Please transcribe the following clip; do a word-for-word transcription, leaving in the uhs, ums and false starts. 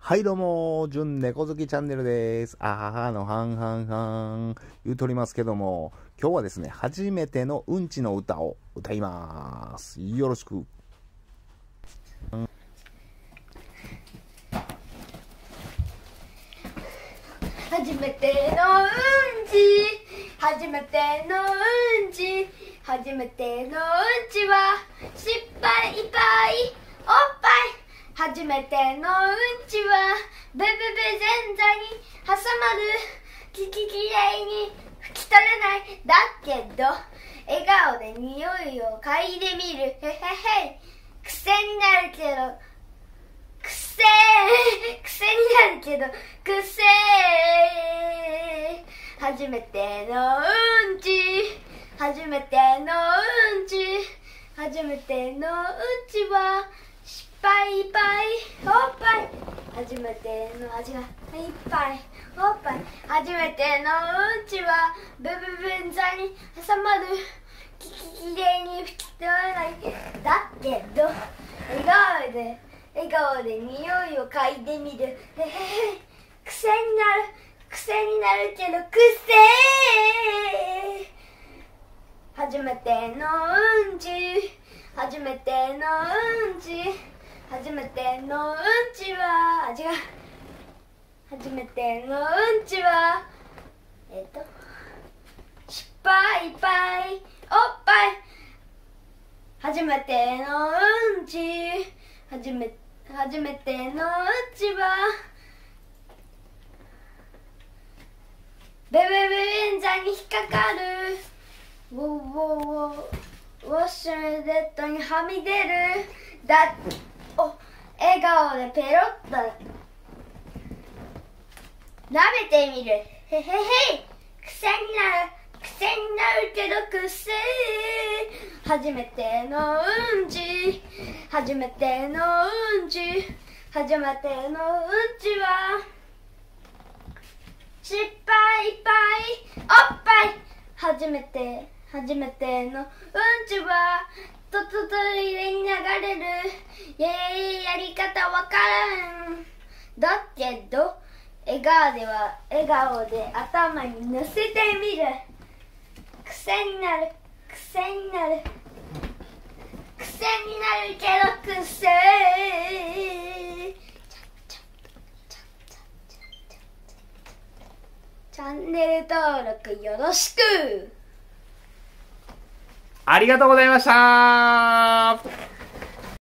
はいどうも、じゅん猫好きチャンネルです。あははのはんはんはん言うとりますけども、今日はですね、初めてのうんちの歌を歌います。よろしく。 初めてのうんち、初めてのうんち、初めてのうんちは失敗いっぱいおっぱい。初めてのうんちはブブブ前座に挟まる。きききれいに拭き取れないだけど笑顔で匂いを嗅いでみる。へへへ、癖になるけど癖癖になるけど癖。初めてのうんち、初めてのうんち、初めてのうんちは失敗いっぱいおっぱい。初めての味がいっぱいおっぱい。初めてのうんちはブブブンザに挟まる。きききれいに拭き取れないだけど笑顔で笑顔で匂いを嗅いでみる。へへへ、癖になる癖になるけど癖。初めてのうんち、初めてのうんち、初めてのうんちは違う初めてのうんちはえっと失敗いっぱいおっぱい。初めてのうんち、初め初めてのうんちはベベベンザに引っかかる。ウォーウォーウォーウォッシュレットにはみ出る。だお笑顔でペロッと舐めてみる。へへへ、癖になる癖になるけど癖。初めてのうんち、初めてのうんち、初めてのうんちは失敗いっぱいおっぱい。初めて初めてのうんちはととトイレに流れる。いややり方わからんだけど笑顔では笑顔で頭に乗せてみる。癖になる癖になる癖になるけど癖。チャンネル登録よろしく。 ありがとうございました。